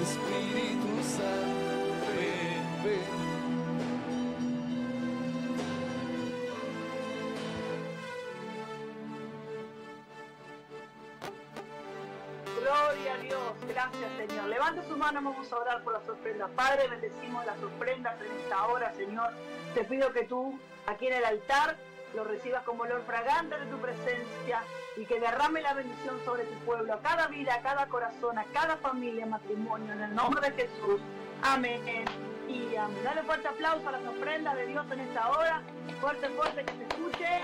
Espíritu Santo, ven, ven. Gloria a Dios, gracias Señor. Levanta su mano, vamos a orar por las ofrendas. Padre, bendecimos las ofrendas en esta hora, Señor. Te pido que tú, aquí en el altar, lo recibas como olor fragante de tu presencia y que derrame la bendición sobre tu pueblo, a cada vida, a cada corazón, a cada familia, matrimonio, en el nombre de Jesús. Amén y amén. Dale fuerte aplauso a las ofrendas de Dios en esta hora. Fuerte, fuerte, que se escuche.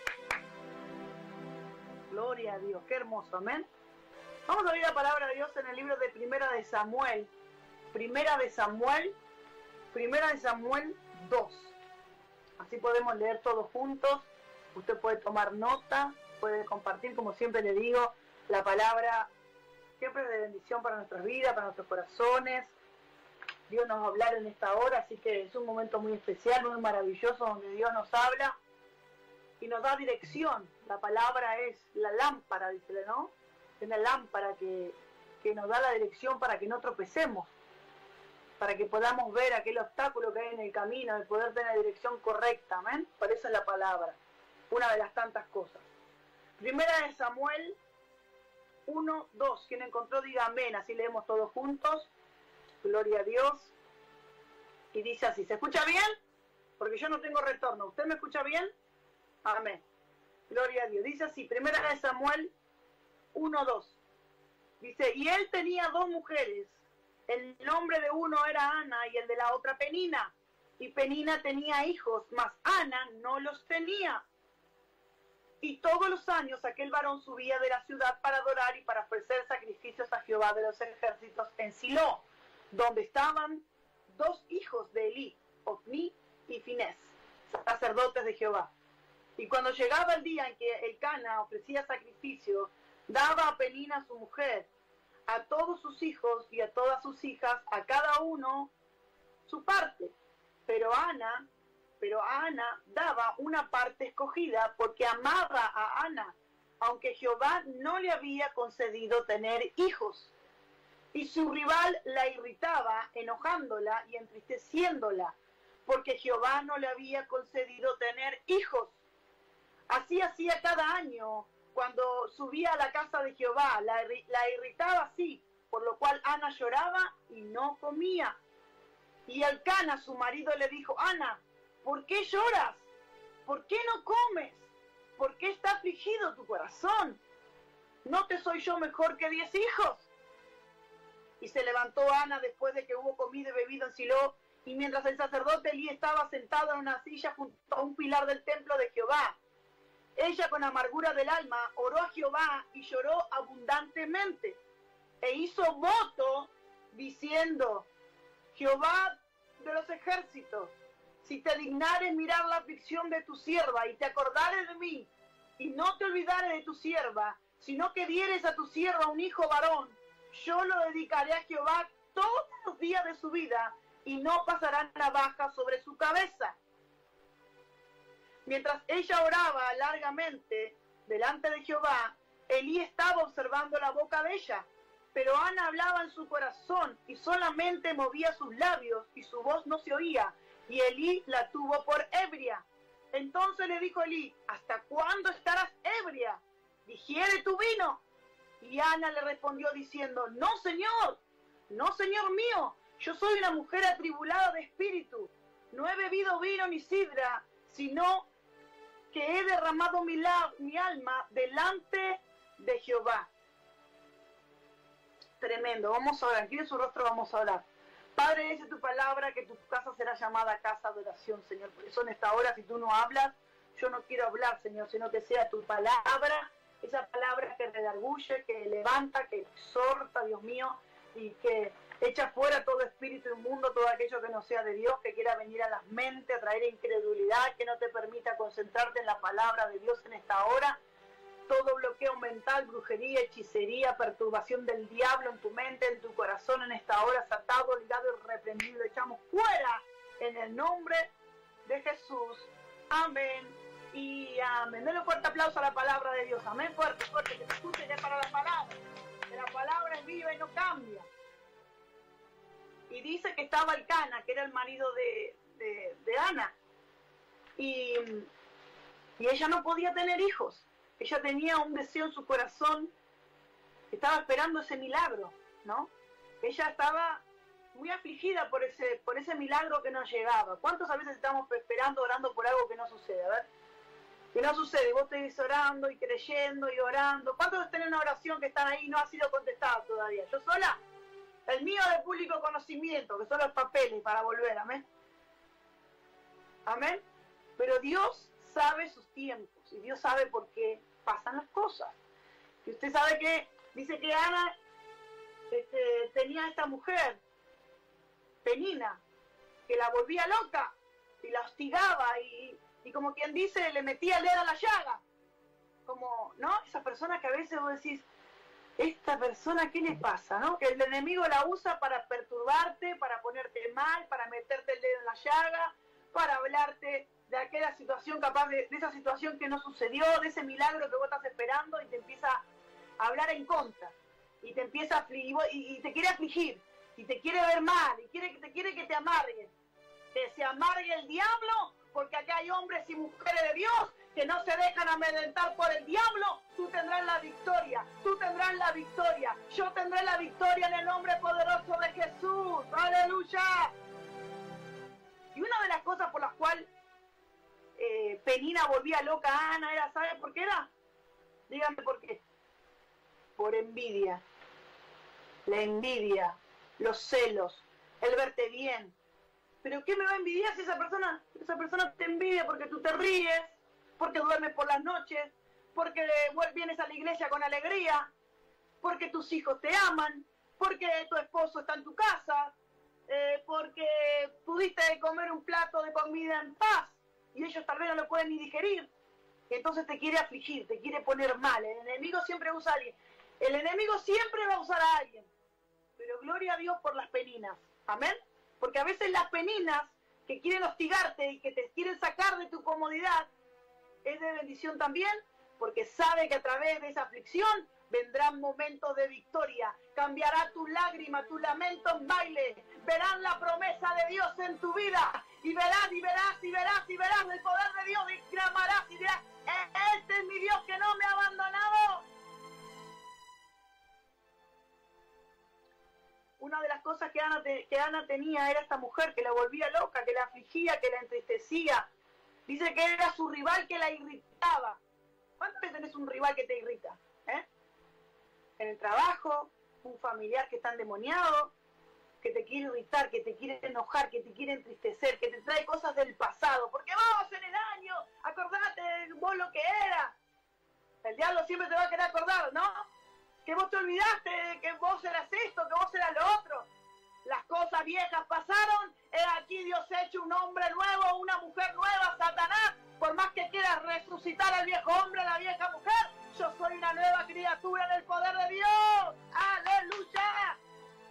Gloria a Dios, qué hermoso, amén. Vamos a oír la palabra de Dios en el libro de Primera de Samuel 2. Así podemos leer todos juntos. Usted puede tomar nota, puede compartir, como siempre le digo, la palabra siempre es de bendición para nuestras vidas, para nuestros corazones. Dios nos va a hablar en esta hora, así que es un momento muy especial, muy maravilloso, donde Dios nos habla y nos da dirección. La palabra es la lámpara, dice, ¿no? Es una lámpara que nos da la dirección para que no tropecemos, para que podamos ver aquel obstáculo que hay en el camino, de poder tener la dirección correcta, ¿amén? Por eso es la palabra, una de las tantas cosas. Primera de Samuel 1, 2, quien encontró diga amén, así leemos todos juntos. Gloria a Dios. Y dice así, ¿se escucha bien? Porque yo no tengo retorno, ¿usted me escucha bien? Amén. Gloria a Dios. Dice así, Primera de Samuel 1, 2. Dice, y él tenía 2 mujeres. El nombre de uno era Ana y el de la otra Penina. Y Penina tenía hijos, mas Ana no los tenía. Y todos los años aquel varón subía de la ciudad para adorar y para ofrecer sacrificios a Jehová de los ejércitos en Silo, donde estaban 2 hijos de Elí, Ofni y Finés, sacerdotes de Jehová. Y cuando llegaba el día en que Elcana ofrecía sacrificio, daba a Penina su mujer, a todos sus hijos y a todas sus hijas, a cada uno su parte. Pero a Ana daba una parte escogida porque amaba a Ana, aunque Jehová no le había concedido tener hijos. Y su rival la irritaba, enojándola y entristeciéndola, porque Jehová no le había concedido tener hijos. Así hacía cada año. Cuando subía a la casa de Jehová, la irritaba así, por lo cual Ana lloraba y no comía. Y Elcana, su marido, le dijo, Ana, ¿por qué lloras? ¿Por qué no comes? ¿Por qué está afligido tu corazón? ¿No te soy yo mejor que 10 hijos? Y se levantó Ana después de que hubo comido y bebido en Silo, y mientras el sacerdote Elí estaba sentado en una silla junto a un pilar del templo de Jehová, ella con amargura del alma oró a Jehová y lloró abundantemente. E hizo voto diciendo, Jehová de los ejércitos, si te dignares mirar la aflicción de tu sierva y te acordares de mí, y no te olvidares de tu sierva, sino que dieres a tu sierva un hijo varón, yo lo dedicaré a Jehová todos los días de su vida, y no pasará navaja sobre su cabeza. Mientras ella oraba largamente delante de Jehová, Elí estaba observando la boca de ella, pero Ana hablaba en su corazón y solamente movía sus labios y su voz no se oía, y Elí la tuvo por ebria. Entonces le dijo Elí, ¿hasta cuándo estarás ebria? Digiere tu vino. Y Ana le respondió diciendo, no señor mío, yo soy una mujer atribulada de espíritu, no he bebido vino ni sidra, sino que he derramado mi alma delante de Jehová. Tremendo, vamos a orar, aquí de su rostro vamos a orar. Padre, dice tu palabra que tu casa será llamada casa de oración, Señor. Por eso en esta hora, si tú no hablas, yo no quiero hablar, Señor, sino que sea tu palabra, esa palabra que redarguye, que levanta, que exhorta, Dios mío, y que echa fuera todo espíritu inmundo, todo aquello que no sea de Dios, que quiera venir a las mentes, a traer incredulidad, que no te permita concentrarte en la palabra de Dios en esta hora. Todo bloqueo mental, brujería, hechicería, perturbación del diablo en tu mente, en tu corazón en esta hora, atado, ligado y reprendido, echamos fuera en el nombre de Jesús. Amén y amén. Denle un fuerte aplauso a la palabra de Dios. Amén, fuerte, fuerte, que se escuche ya para la palabra. Que la palabra es viva y no cambia. y dice que estaba Elcana, que era el marido de Ana, y ella no podía tener hijos. Ella tenía un deseo en su corazón, estaba esperando ese milagro, ¿no? Ella estaba muy afligida por ese milagro que no llegaba. ¿Cuántos a veces estamos esperando, orando por algo que no sucede? A ver, que no sucede. Vos estés orando y creyendo y orando. ¿Cuántos están en una oración que están ahí y no ha sido contestada todavía? ¿Yo sola? El mío de público conocimiento, que son los papeles para volver, amén. Amén. Pero Dios sabe sus tiempos y Dios sabe por qué pasan las cosas. Y usted sabe que dice que Ana tenía a esta mujer, Penina, que la volvía loca y la hostigaba y como quien dice, le metía el dedo a la llaga. Como, ¿no? Esa persona que a veces vos decís, esta persona, ¿qué le pasa? ¿No? Que el enemigo la usa para perturbarte, para ponerte mal, para meterte el dedo en la llaga, para hablarte de aquella situación, capaz de esa situación que no sucedió, de ese milagro que vos estás esperando, y te empieza a hablar en contra, y te empieza a afligir, y te quiere afligir, y te quiere ver mal, y te quiere que te amargue, que se amargue el diablo, porque acá hay hombres y mujeres de Dios que no se dejan amedrentar por el diablo. Tú tendrás la victoria, tú tendrás la victoria, yo tendré la victoria en el nombre poderoso de Jesús. ¡Aleluya! Y una de las cosas por las cuales Penina volvía loca a Ana era, ¿sabe por qué era? Díganme por qué. Por envidia. La envidia, los celos, el verte bien. ¿Pero qué me va a envidiar si esa persona te envidia porque tú te ríes, porque duermes por las noches, porque vienes a la iglesia con alegría, porque tus hijos te aman, porque tu esposo está en tu casa, porque pudiste comer un plato de comida en paz y ellos tal vez no lo pueden ni digerir? Y entonces te quiere afligir, te quiere poner mal. El enemigo siempre usa a alguien. El enemigo siempre va a usar a alguien. Pero gloria a Dios por las peninas. Amén. Porque a veces las peninas que quieren hostigarte y que te quieren sacar de tu comodidad es de bendición también, porque sabe que a través de esa aflicción vendrán momentos de victoria. Cambiará tu lágrima, tu lamento en baile. Verán la promesa de Dios en tu vida. Y verás, y verás, y verás, y verás el poder de Dios. Y clamarás y dirás, este es mi Dios que no me ha abandonado. Una de las cosas que Ana tenía era esta mujer que la volvía loca, que la afligía, que la entristecía. Dice que era su rival que la irritaba. ¿Cuántas veces tenés un rival que te irrita? En el trabajo, un familiar que está endemoniado, que te quiere irritar, que te quiere enojar, que te quiere entristecer, que te trae cosas del pasado. Porque vos en el año, acordate vos lo que era. El diablo siempre te va a querer acordar, ¿no? Que vos te olvidaste, que vos eras esto, que vos eras lo otro. Las cosas viejas pasaron, he aquí Dios hecho un hombre nuevo, una mujer nueva, Satanás. Por más que quieras resucitar al viejo hombre, a la vieja mujer, yo soy una nueva criatura en el poder de Dios. ¡Aleluya!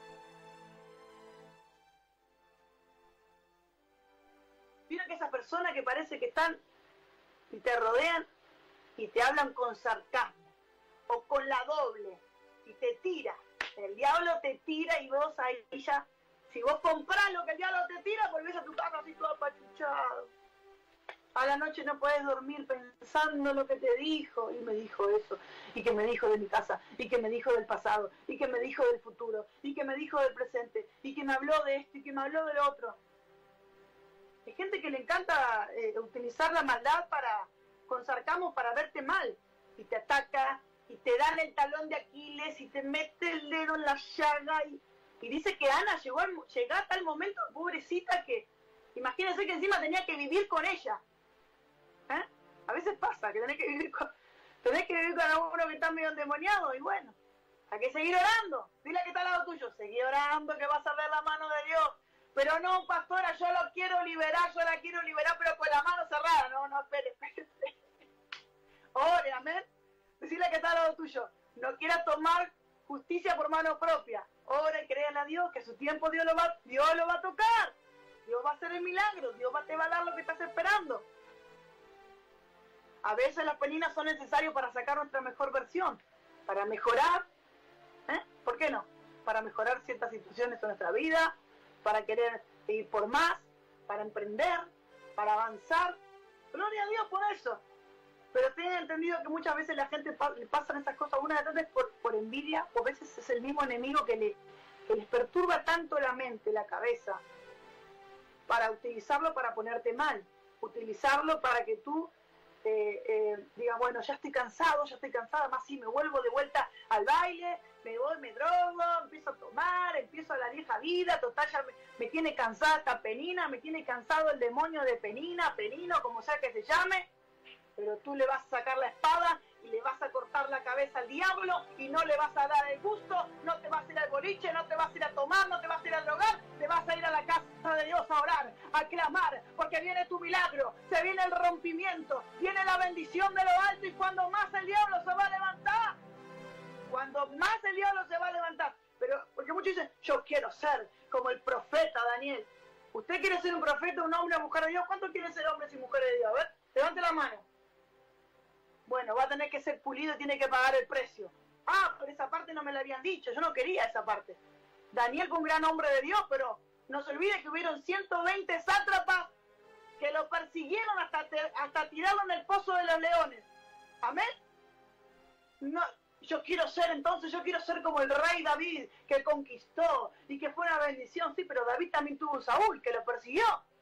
Mira que esas personas que parece que están y te rodean y te hablan con sarcasmo o con la doble y te tira. El diablo te tira y vos ahí ya, si vos comprás lo que el diablo te tira, volvés a tu casa así todo apachuchado. A la noche no puedes dormir pensando lo que te dijo, y me dijo eso, y que me dijo de mi casa, y que me dijo del pasado, y que me dijo del futuro, y que me dijo del presente, y que me habló de esto, y que me habló del otro. Hay gente que le encanta utilizar la maldad con sarcasmo para verte mal, y te ataca, y te dan el talón de Aquiles, y te mete el dedo en la llaga, y dice que Ana llegó a tal momento, pobrecita, que imagínense que encima tenía que vivir con ella. A veces pasa que tenés que vivir con uno que está medio endemoniado, y bueno, hay que seguir orando. Dile que está al lado tuyo, seguí orando que vas a ver la mano de Dios. Pero no, pastora, yo lo quiero liberar, yo la quiero liberar, pero con la mano cerrada. No, espere. Ore, amén. Decirle que está al lado tuyo. No quiera tomar justicia por mano propia. Ore, créanle a Dios, que a su tiempo Dios lo va a tocar. Dios va a hacer el milagro, Dios te va a dar lo que estás esperando. A veces las peninas son necesarias para sacar nuestra mejor versión, para mejorar, ¿por qué no? Para mejorar ciertas situaciones en nuestra vida, para querer ir por más, para emprender, para avanzar. Gloria a Dios por eso. Pero tengan entendido que muchas veces la gente le pasan esas cosas una de veces por envidia, o a veces es el mismo enemigo que les perturba tanto la mente, la cabeza, para utilizarlo para ponerte mal, utilizarlo para que tú digas, bueno, ya estoy cansado, ya estoy cansada, más si me vuelvo de vuelta al baile, me voy, me drogo, empiezo a tomar, empiezo a la vieja vida, total ya me tiene cansada esta Penina, me tiene cansado el demonio de Penina, Penino, como sea que se llame, pero tú le vas a sacar la espada y le vas a cortar la cabeza al diablo y no le vas a dar el gusto, no te vas a ir al boliche, no te vas a ir a tomar, no te vas a ir a drogar, te vas a ir a la casa de Dios a orar, a clamar, porque viene tu milagro, se viene el rompimiento, viene la bendición de lo alto y cuando más el diablo se va a levantar, cuando más el diablo se va a levantar, pero porque muchos dicen, yo quiero ser como el profeta Daniel. ¿Usted quiere ser un profeta, un hombre, una mujer de Dios? ¿Cuántos quieren ser hombres y mujeres de Dios? A ver, levante la mano. Bueno, va a tener que ser pulido y tiene que pagar el precio. Ah, pero esa parte no me la habían dicho, yo no quería esa parte. Daniel fue un gran hombre de Dios, pero no se olvide que hubieron 120 sátrapas que lo persiguieron hasta tirarlo en el pozo de los leones. ¿Amén? No, yo quiero ser como el rey David, que conquistó y que fue una bendición. Sí, pero David también tuvo un Saúl que lo persiguió.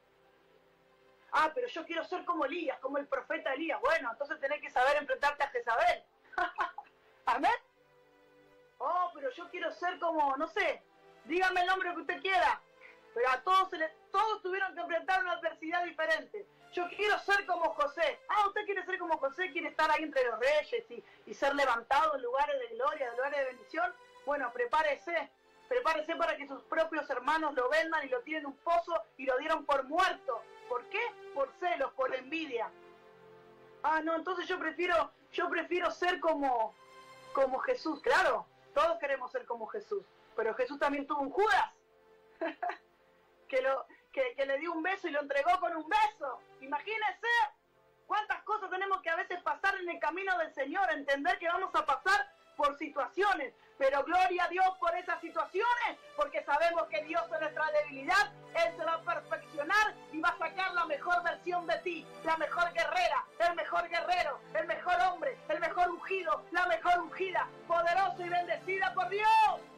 Ah, pero yo quiero ser como Elías, como el profeta Elías. Bueno, entonces tenés que saber enfrentarte a Jezabel. ¿Amén? Oh, pero yo quiero ser como, no sé, dígame el nombre que usted quiera. Pero a todos tuvieron que enfrentar una adversidad diferente. Yo quiero ser como José. Ah, usted quiere ser como José, quiere estar ahí entre los reyes y ser levantado en lugares de gloria, en lugares de bendición. Bueno, prepárese para que sus propios hermanos lo vendan y lo tiren en un pozo y lo dieron por muerto. ¿Por qué? Por celos, por envidia. Ah, no, entonces yo prefiero ser como Jesús. Claro, todos queremos ser como Jesús, pero Jesús también tuvo un Judas que le dio un beso y lo entregó con un beso. Imagínense cuántas cosas tenemos que a veces pasar en el camino del Señor, entender que vamos a pasar por situaciones, pero gloria a Dios por esas situaciones, porque sabemos que Dios en nuestra debilidad, Él se va a perfeccionar y va a sacar la mejor versión de ti, la mejor guerrera, el mejor guerrero, el mejor hombre, el mejor ungido, la mejor ungida, poderosa y bendecida por Dios.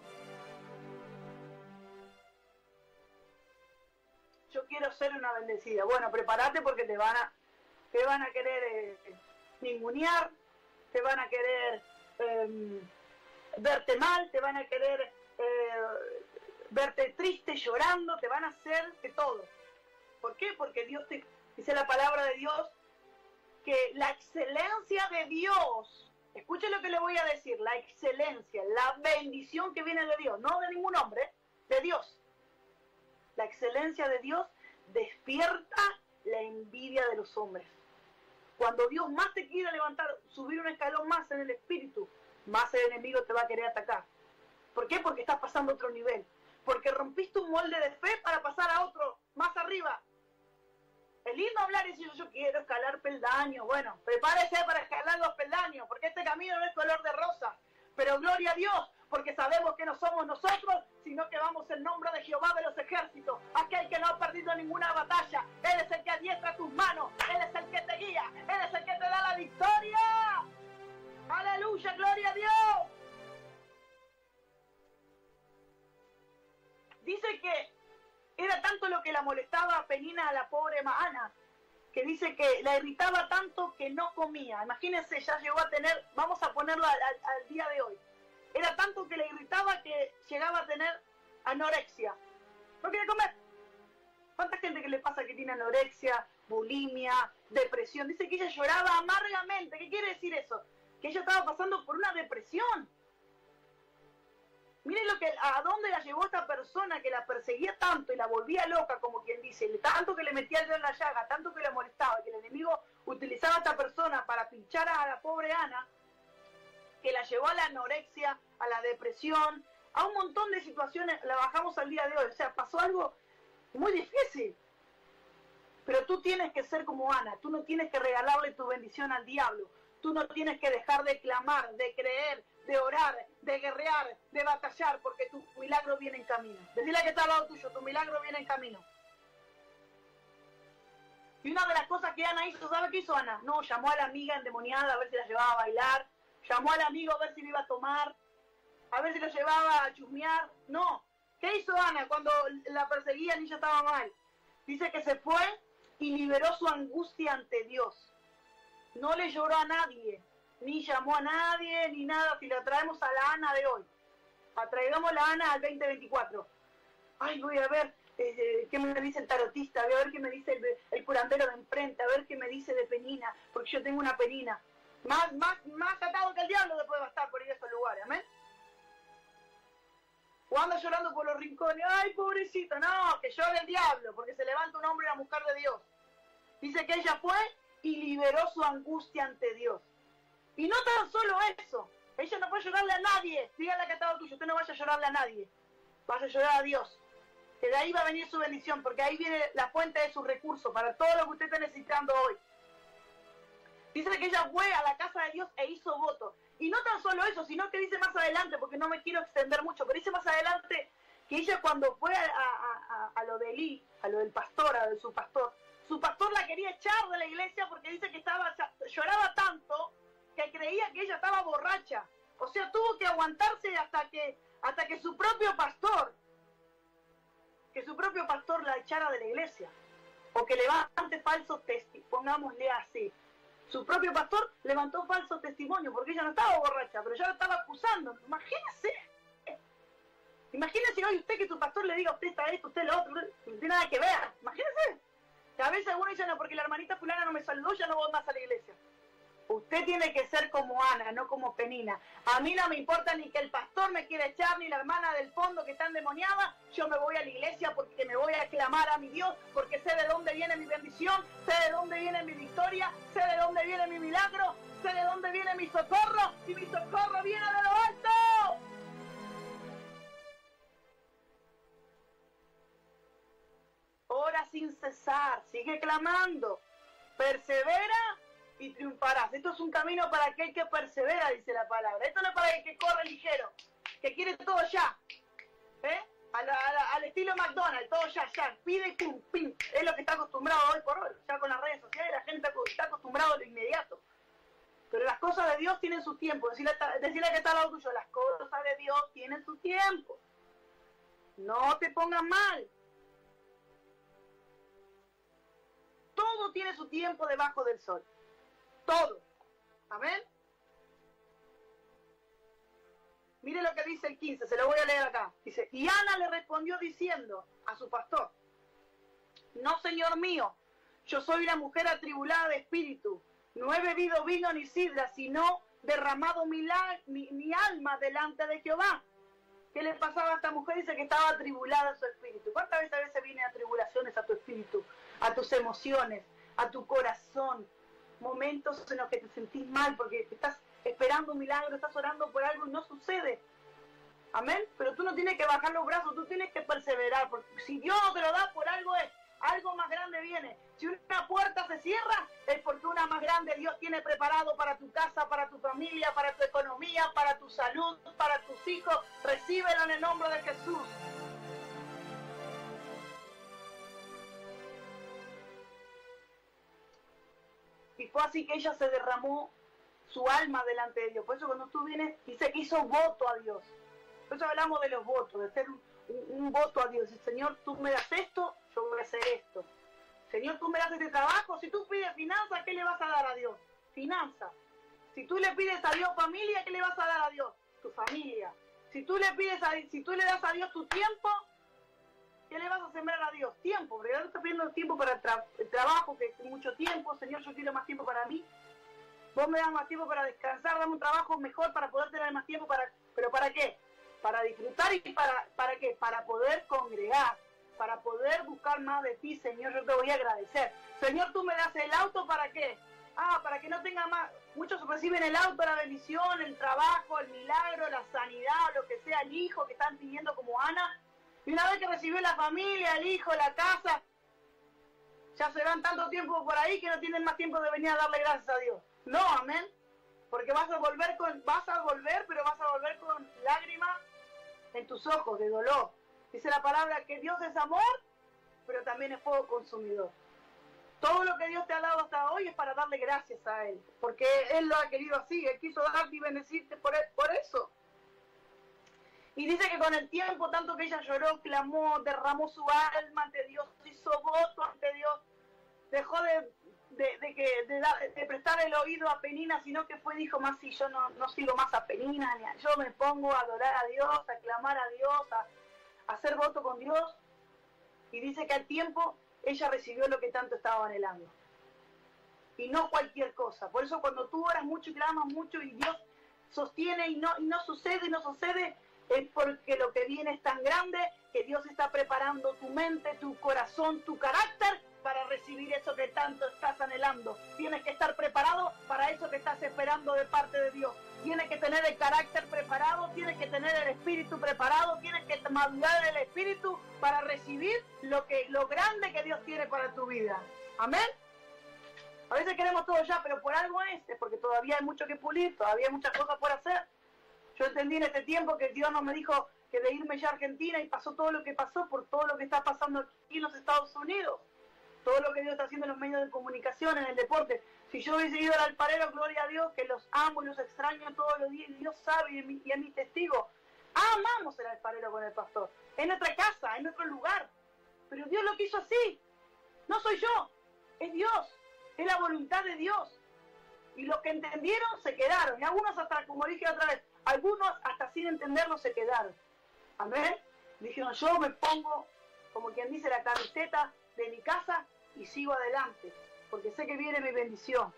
Yo quiero ser una bendecida. Bueno, prepárate porque te van a querer ningunear, te van a querer verte mal, te van a querer verte triste, llorando, te van a hacer de todo. ¿Por qué? Porque Dios dice la palabra de Dios que la excelencia de Dios, escuche lo que le voy a decir, la excelencia, la bendición que viene de Dios, no de ningún hombre, de Dios. La excelencia de Dios despierta la envidia de los hombres. Cuando Dios más te quiere levantar, subir un escalón más en el espíritu, más el enemigo te va a querer atacar. ¿Por qué? Porque estás pasando a otro nivel. Porque rompiste un molde de fe para pasar a otro, más arriba. Es lindo hablar y decir, yo quiero escalar peldaños. Bueno, prepárese para escalar los peldaños, porque este camino no es color de rosa. Pero gloria a Dios, porque sabemos que no somos nosotros, sino que vamos en nombre de Jehová de los ejércitos, aquel que no ha perdido ninguna batalla. Él es el que adiestra tus manos, Él es el que te guía, Él es el que te da la victoria. ¡Aleluya, gloria a Dios! Dice que era tanto lo que la molestaba a Penina, a la pobre Ana, que dice que la irritaba tanto que no comía. Imagínense, ya llegó a tener, vamos a ponerlo al día de hoy, era tanto que le irritaba que llegaba a tener anorexia. No quiere comer. ¿Cuánta gente que le pasa que tiene anorexia, bulimia, depresión? Dice que ella lloraba amargamente. ¿Qué quiere decir eso? Que ella estaba pasando por una depresión. Miren a dónde la llevó esta persona que la perseguía tanto y la volvía loca, como quien dice, tanto que le metía el dedo en la llaga, tanto que la molestaba, que el enemigo utilizaba a esta persona para pinchar a la pobre Ana, que la llevó a la anorexia, a la depresión, a un montón de situaciones, la bajamos al día de hoy. O sea, pasó algo muy difícil. Pero tú tienes que ser como Ana, tú no tienes que regalarle tu bendición al diablo, tú no tienes que dejar de clamar, de creer, de orar, de guerrear, de batallar, porque tu milagro viene en camino. Decirle que está al lado tuyo, tu milagro viene en camino. Y una de las cosas que Ana hizo, ¿sabe qué hizo Ana? No, llamó a la amiga endemoniada a ver si la llevaba a bailar, llamó al amigo a ver si lo iba a tomar, a ver si lo llevaba a chusmear. No. ¿Qué hizo Ana cuando la perseguían y ella estaba mal? Dice que se fue y liberó su angustia ante Dios. No le lloró a nadie, ni llamó a nadie, ni nada. Si la traemos a la Ana de hoy, atraigamos la Ana al 2024. Ay, voy a ver qué me dice el tarotista, voy a ver qué me dice el curandero de enfrente, a ver qué me dice de Penina, porque yo tengo una Penina. Más atado que el diablo después va a estar por ir a esos lugares, amén. O anda llorando por los rincones, ay, pobrecito, no, que llore el diablo, porque se levanta un hombre y una mujer de Dios. Dice que ella fue y liberó su angustia ante Dios. Y no tan solo eso, ella no puede llorarle a nadie. Dígale que estaba tuyo, usted no vaya a llorarle a nadie, vaya a llorar a Dios, que de ahí va a venir su bendición, porque ahí viene la fuente de sus recursos para todo lo que usted está necesitando hoy. Dice que ella fue a la casa de Dios e hizo votos. Y no tan solo eso, sino que dice más adelante, porque no me quiero extender mucho, pero dice más adelante que ella cuando fue a lo de Elí, a lo del pastor, a lo de su pastor la quería echar de la iglesia porque dice que lloraba tanto que creía que ella estaba borracha. O sea, tuvo que aguantarse hasta que su propio pastor la echara de la iglesia. O que levante falsos testimonios, pongámosle así. Su propio pastor levantó falso testimonio porque ella no estaba borracha, pero ya lo estaba acusando. Imagínese hoy usted que tu pastor le diga a usted está esto, usted lo otro, no tiene nada que ver. Imagínese. Que a veces algunos dicen, no, porque la hermanita fulana no me saludó, ya no voy más a la iglesia. Usted tiene que ser como Ana, no como Penina. A mí no me importa ni que el pastor me quiera echar, ni la hermana del fondo que está endemoniada. Yo me voy a la iglesia porque me voy a clamar a mi Dios, porque sé de dónde viene mi bendición, sé de dónde viene mi victoria, sé de dónde viene mi milagro, sé de dónde viene mi socorro, y mi socorro viene de lo alto. Ora sin cesar, sigue clamando, persevera y triunfarás. Esto es un camino para aquel que persevera, dice la palabra. Esto no es para el que corre ligero, que quiere todo ya. Al estilo McDonald's, todo ya, pide y pum, pim. Es lo que está acostumbrado hoy por hoy. Ya con las redes sociales la gente está acostumbrado a lo inmediato. Pero las cosas de Dios tienen su tiempo. Decirle que está al lado tuyo, las cosas de Dios tienen su tiempo. No te pongas mal. Todo tiene su tiempo debajo del sol. Todo. Amén. Mire lo que dice el 15, se lo voy a leer acá. Dice, y Ana le respondió diciendo a su pastor, no, señor mío, yo soy una mujer atribulada de espíritu. No he bebido vino ni sidra, sino derramado mi alma delante de Jehová. ¿Qué le pasaba a esta mujer? Dice que estaba atribulada en su espíritu. ¿Cuántas veces vienen atribulaciones a tu espíritu, a tus emociones, a tu corazón? Momentos en los que te sentís mal porque estás esperando un milagro, estás orando por algo y no sucede. Amén. Pero tú no tienes que bajar los brazos, tú tienes que perseverar, porque si Dios no te lo da, por algo es. Algo más grande viene. Si una puerta se cierra, es porque una más grande Dios tiene preparado para tu casa, para tu familia, para tu economía, para tu salud, para tus hijos. Recíbelo en el nombre de Jesús. Y fue así que ella se derramó su alma delante de Dios. Por eso cuando tú vienes, dice que hizo voto a Dios. Por eso hablamos de los votos, de hacer un voto a Dios. Señor, tú me das esto, yo voy a hacer esto. Señor, tú me das este trabajo. Si tú pides finanzas, ¿qué le vas a dar a Dios? Finanzas. Si tú le pides a Dios familia, ¿qué le vas a dar a Dios? Tu familia. Si tú le das a Dios tu tiempo, ¿qué le vas a sembrar a Dios? Tiempo, porque Dios está pidiendo tiempo para el trabajo, que es mucho tiempo. Señor, yo quiero más tiempo para mí. Vos me das más tiempo para descansar, dame un trabajo mejor para poder tener más tiempo para... ¿Pero para qué? Para disfrutar y ¿para qué? Para poder congregar, para poder buscar más de ti, Señor, yo te voy a agradecer. Señor, tú me das el auto, ¿para qué? Para que no tenga más... Muchos reciben el auto, la bendición, el trabajo, el milagro, la sanidad, lo que sea, el hijo que están pidiendo como Ana. Y una vez que recibió la familia, el hijo, la casa, ya se van tanto tiempo por ahí que no tienen más tiempo de venir a darle gracias a Dios. No, amén. Porque vas a volver, pero vas a volver con lágrimas en tus ojos de dolor. Dice la palabra que Dios es amor, pero también es fuego consumidor. Todo lo que Dios te ha dado hasta hoy es para darle gracias a Él, porque Él lo ha querido así, Él quiso darte y bendecirte por eso. Y dice que con el tiempo, tanto que ella lloró, clamó, derramó su alma ante Dios, hizo voto ante Dios, dejó de prestar el oído a Penina, sino que dijo más, si yo no sigo más a Penina, yo me pongo a adorar a Dios, a clamar a Dios, a hacer voto con Dios. Y dice que al tiempo ella recibió lo que tanto estaba anhelando. Y no cualquier cosa. Por eso cuando tú oras mucho y clamas mucho y Dios sostiene y no sucede, es porque lo que viene es tan grande que Dios está preparando tu mente, tu corazón, tu carácter para recibir eso que tanto estás anhelando. Tienes que estar preparado para eso que estás esperando de parte de Dios. Tienes que tener el carácter preparado, tienes que tener el espíritu preparado, tienes que madurar el espíritu para recibir lo grande que Dios tiene para tu vida. Amén. A veces queremos todo ya, pero por algo es porque todavía hay mucho que pulir, todavía hay muchas cosas por hacer. Yo entendí en este tiempo que Dios no me dijo que de irme ya a Argentina y pasó todo lo que pasó por todo lo que está pasando aquí en los Estados Unidos. Todo lo que Dios está haciendo en los medios de comunicación, en el deporte. Si yo hubiese ido al alfarero, gloria a Dios, que los amo y los extraño todos los días, y Dios sabe y es mi testigo. Amamos el alfarero con el pastor. En nuestra casa, en nuestro lugar. Pero Dios lo quiso así. No soy yo, es Dios. Es la voluntad de Dios. Y los que entendieron se quedaron. Y algunos hasta, como dije otra vez, algunos hasta sin entenderlo se quedaron. Amén. Dijeron, yo me pongo, como quien dice, la camiseta de mi casa y sigo adelante, porque sé que viene mi bendición.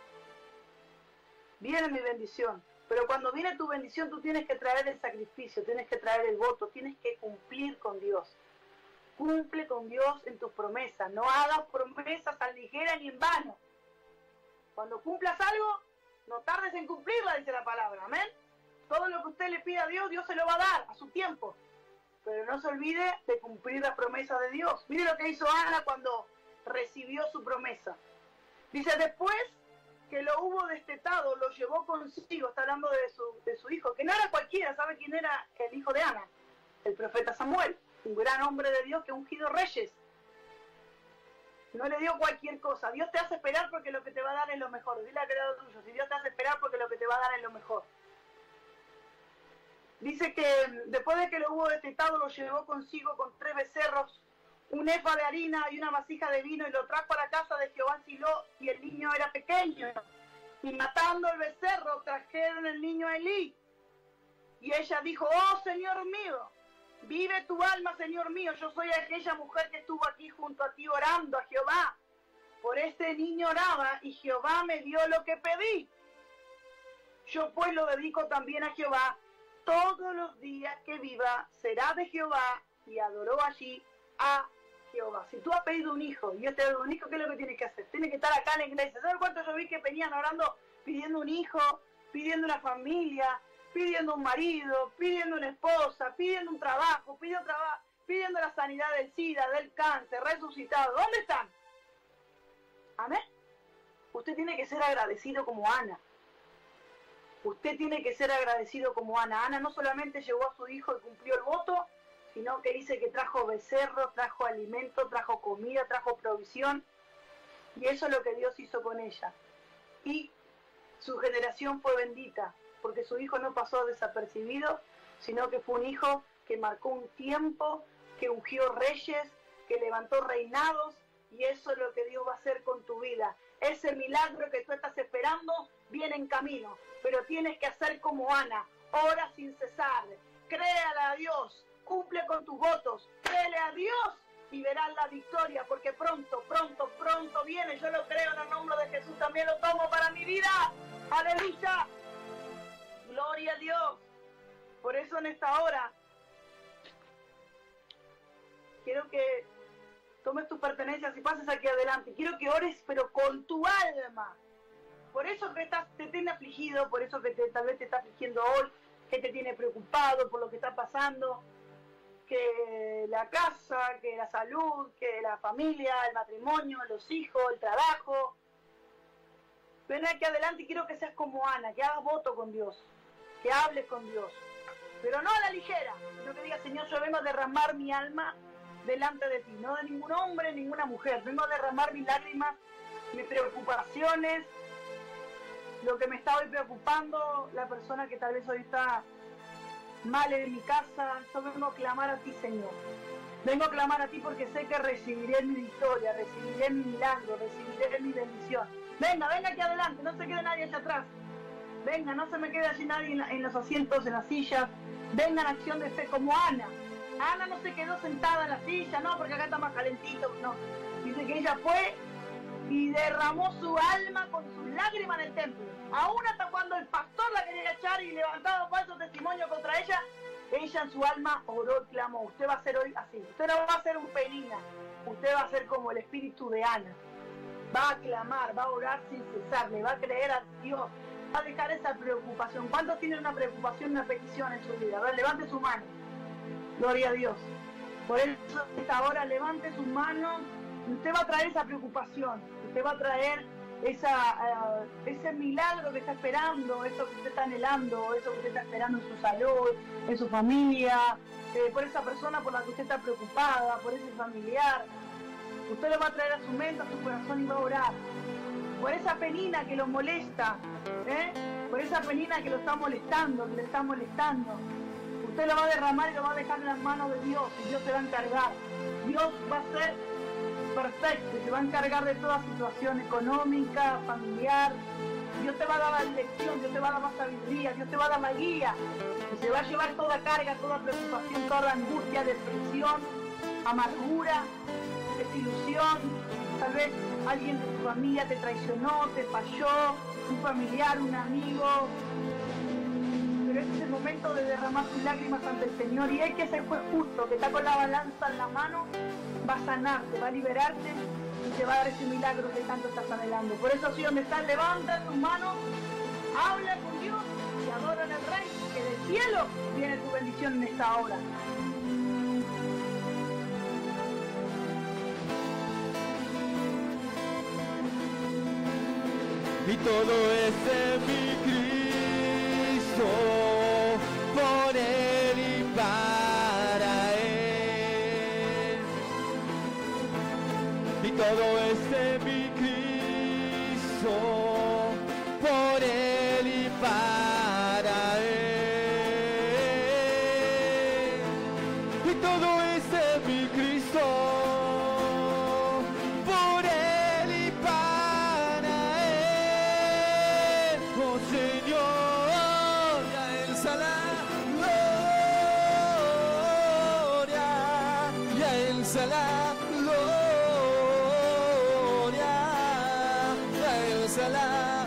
Viene mi bendición. Pero cuando viene tu bendición, tú tienes que traer el sacrificio, tienes que traer el voto, tienes que cumplir con Dios. Cumple con Dios en tus promesas. No hagas promesas a ligera ni en vano. Cuando cumplas algo, no tardes en cumplirla, dice la palabra. Amén. Todo lo que usted le pida a Dios, Dios se lo va a dar a su tiempo. Pero no se olvide de cumplir la promesa de Dios. Mire lo que hizo Ana cuando recibió su promesa. Dice, después que lo hubo destetado, lo llevó consigo. Está hablando de su hijo, que no era cualquiera. ¿Sabe quién era el hijo de Ana? El profeta Samuel, un gran hombre de Dios que ha ungido reyes. No le dio cualquier cosa. Dios te hace esperar porque lo que te va a dar es lo mejor. Dile al creador tuyo, si Dios te hace esperar porque lo que te va a dar es lo mejor. Dice que después de que lo hubo destetado, lo llevó consigo con 3 becerros, un efa de harina y una vasija de vino, y lo trajo a la casa de Jehová en Silo, y el niño era pequeño. Y matando el becerro, trajeron el niño a Elí. Y ella dijo, oh Señor mío, vive tu alma, Señor mío, yo soy aquella mujer que estuvo aquí junto a ti orando a Jehová. Por este niño oraba, y Jehová me dio lo que pedí. Yo pues lo dedico también a Jehová. Todos los días que viva será de Jehová, y adoró allí a Jehová. Si tú has pedido un hijo y Dios te ha dado un hijo, ¿qué es lo que tienes que hacer? Tienes que estar acá en la iglesia. ¿Sabes cuánto yo vi que venían orando, pidiendo un hijo, pidiendo una familia, pidiendo un marido, pidiendo una esposa, pidiendo un trabajo, pidiendo la sanidad del SIDA, del cáncer, resucitado? ¿Dónde están? Amén. Usted tiene que ser agradecido como Ana. Usted tiene que ser agradecido como Ana. Ana no solamente llevó a su hijo y cumplió el voto, sino que dice que trajo becerro, trajo alimento, trajo comida, trajo provisión. Y eso es lo que Dios hizo con ella. Y su generación fue bendita, porque su hijo no pasó desapercibido, sino que fue un hijo que marcó un tiempo, que ungió reyes, que levantó reinados, y eso es lo que Dios va a hacer con tu vida. Ese milagro que tú estás esperando viene en camino, pero tienes que hacer como Ana, ora sin cesar, créale a Dios, cumple con tus votos, créele a Dios y verás la victoria, porque pronto viene. Yo lo creo en el nombre de Jesús, también lo tomo para mi vida. Aleluya, gloria a Dios. Por eso en esta hora quiero que tomes tus pertenencias y pases aquí adelante. Quiero que ores, pero con tu alma. Por eso que te tiene afligido, por eso que tal vez te está afligiendo hoy, que te tiene preocupado por lo que está pasando, que la casa, que la salud, que la familia, el matrimonio, los hijos, el trabajo. Ven aquí adelante y quiero que seas como Ana, que hagas voto con Dios, que hables con Dios. Pero no a la ligera, sino que digas, Señor, yo vengo a derramar mi alma delante de ti, no de ningún hombre, ninguna mujer. Vengo a derramar mis lágrimas, mis preocupaciones, lo que me está hoy preocupando, la persona que tal vez hoy está mal en mi casa. Yo vengo a clamar a ti, Señor. Vengo a clamar a ti porque sé que recibiré mi victoria, recibiré mi milagro, recibiré mi bendición. Venga, venga aquí adelante, no se quede nadie allá atrás. Venga, no se me quede allí nadie en los asientos, en las sillas. Venga en acción de fe como Ana. Ana no se quedó sentada en la silla, no, porque acá está más calentito, no. Dice que ella fue y derramó su alma con sus lágrimas en el templo. Aún hasta cuando el pastor la quería echar y levantaba falso testimonio contra ella, ella en su alma oró y clamó. Usted va a ser hoy así. Usted no va a ser un Penina. Usted va a ser como el espíritu de Ana. Va a clamar, va a orar sin cesar, le va a creer a Dios. Va a dejar esa preocupación. ¿Cuántos tienen una preocupación, una petición en su vida? A ver, levante su mano. Gloria a Dios. Por eso, esta hora, levante sus manos. Usted va a traer esa preocupación. Usted va a traer ese milagro que está esperando, eso que usted está anhelando, eso que usted está esperando en su salud, en su familia, por esa persona por la que usted está preocupada, por ese familiar. Usted lo va a traer a su mente, a su corazón y va a orar. Por esa penina que lo molesta, por esa penina que lo está molestando, que le está molestando. Usted lo va a derramar y lo va a dejar en las manos de Dios y Dios se va a encargar. Dios va a ser perfecto, se va a encargar de toda situación económica, familiar. Dios te va a dar la dirección, Dios te va a dar la sabiduría, Dios te va a dar la guía. Y se va a llevar toda carga, toda preocupación, toda angustia, depresión, amargura, desilusión. Tal vez alguien de tu familia te traicionó, te falló, un familiar, un amigo. Pero este es el momento de derramar tus lágrimas ante el Señor. Y Él, que se fue justo, que está con la balanza en la mano, va a sanarte, va a liberarte y te va a dar ese milagro que tanto estás anhelando. Por eso, si donde estás, levanta tus manos, habla con Dios y adora al Rey, que del cielo viene tu bendición en esta hora. Y todo es de mi Cristo, por Él y para Él. Y todo es de mi Cristo, por Él y para Él. Y todo es de mi Cristo. La gloria, a Él sea la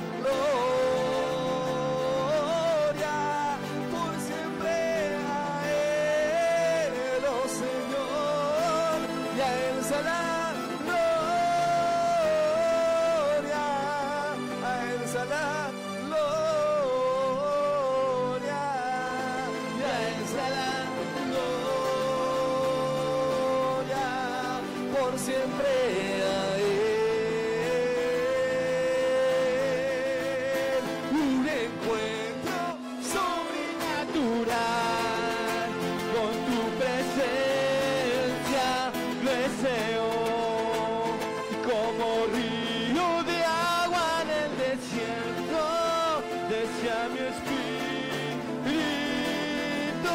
gloria, por siempre a Él, oh Señor, y a Él sea la gloria, a Él sea la gloria, y a Él sea la siempre a Él. Un encuentro sobrenatural con tu presencia lo deseo, y como río de agua en el desierto desea mi espíritu.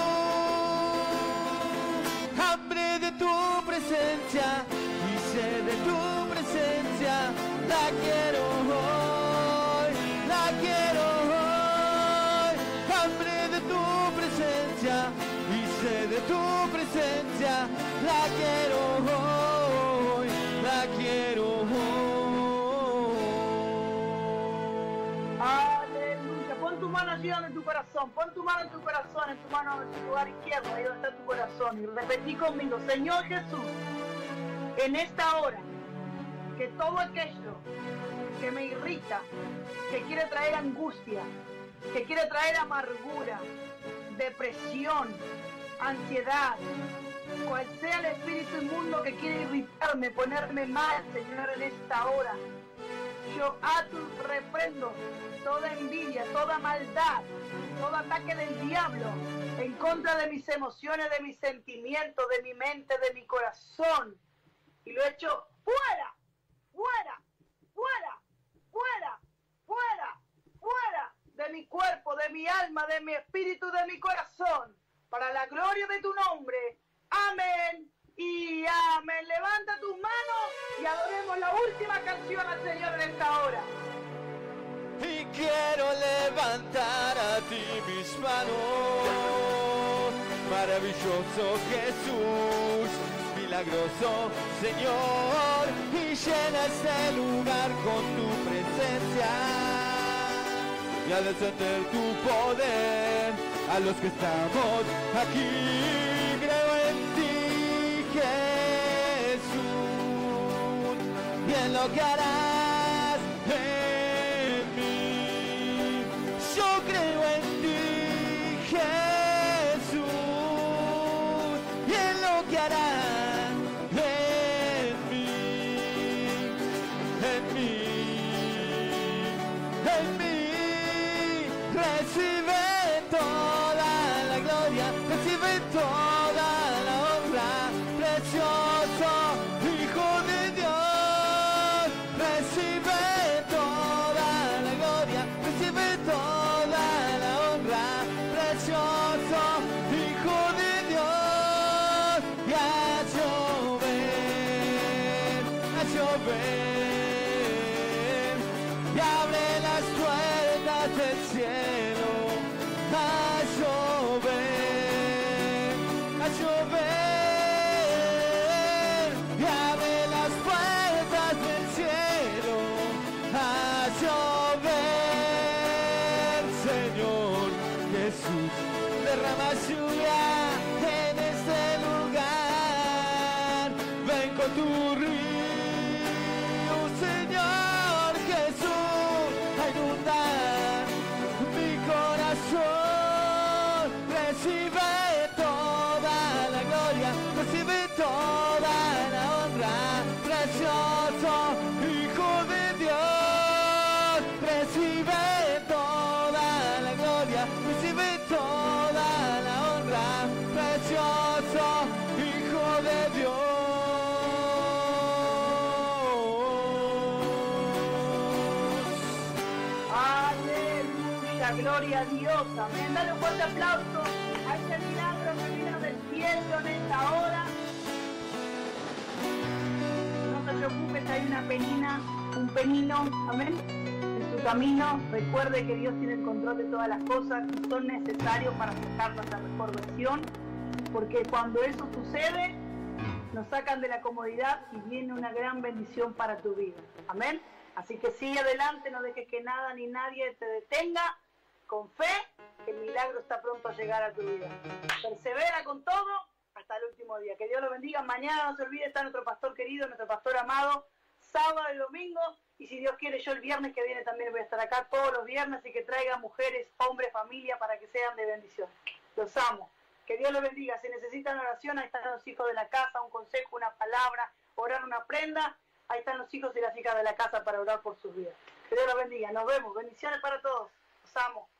Hambre de tu presencia y sed de tu presencia, la quiero hoy, la quiero hoy. Hambre de tu presencia y sed de tu presencia, la quiero hoy, la quiero hoy. Aleluya. Pon tu mano allí donde tu corazón, pon tu mano en tu corazón, en tu mano en tu lugar izquierdo, ahí donde está tu corazón, y repetí conmigo: Señor Jesús, en esta hora, que todo aquello que me irrita, que quiere traer angustia, que quiere traer amargura, depresión, ansiedad, cual sea el espíritu inmundo que quiere irritarme, ponerme mal, Señor, en esta hora, yo ato y reprendo toda envidia, toda maldad, todo ataque del diablo en contra de mis emociones, de mis sentimientos, de mi mente, de mi corazón. Y lo echo fuera, fuera, fuera, fuera, fuera, fuera de mi cuerpo, de mi alma, de mi espíritu, de mi corazón, para la gloria de tu nombre. Amén y amén. Levanta tus manos y adoremos la última canción al Señor en esta hora. Y quiero levantar a ti mis manos, maravilloso Jesús, milagroso Señor, y llena este lugar con tu presencia, y al descender tu poder a los que estamos aquí, creo en ti, Jesús, y en lo que harás en mí. Yo creo en ti, Jesús, y en lo que harás en mí, en mí, en mí. Recibe toda la gloria, recibe toda la honra, precioso Hijo de Dios. Recibe toda la gloria, recibe toda la honra, precioso Hijo de Dios. Y a llover, y abre las puertas del cielo, a llover, y abre las puertas del cielo, a llover, Señor Jesús, derrama lluvia en este lugar, ven con tu río, Señor Jesús, a inundar mi corazón. Recibe toda la gloria, recibe toda la honra, precioso Hijo de Dios. Recibe toda la gloria, recibe toda la honra, precioso Hijo de Dios. Aleluya, gloria a Dios, amén. Dale un fuerte aplauso a este milagro que vino del cielo en esta hora. No te preocupes, hay una penina, un penino, amén, en su camino. Recuerde que Dios tiene el control de todas las cosas y son necesarios para sacar nuestra mejor versión, porque cuando eso sucede, nos sacan de la comodidad y viene una gran bendición para tu vida, amén. Así que sigue adelante, no dejes que nada ni nadie te detenga, con fe, que el milagro está pronto a llegar a tu vida. Persevera con todo hasta el último día. Que Dios los bendiga. Mañana no se olvide, está nuestro pastor querido, nuestro pastor amado, sábado y domingo, y si Dios quiere, yo el viernes que viene también voy a estar acá todos los viernes, y que traiga mujeres, hombres, familia, para que sean de bendición. Los amo. Que Dios los bendiga. Si necesitan oración, ahí están los hijos de la casa, un consejo, una palabra, orar una prenda. Ahí están los hijos y las hijas de la casa para orar por sus vidas. Que Dios los bendiga. Nos vemos. Bendiciones para todos. Los amo.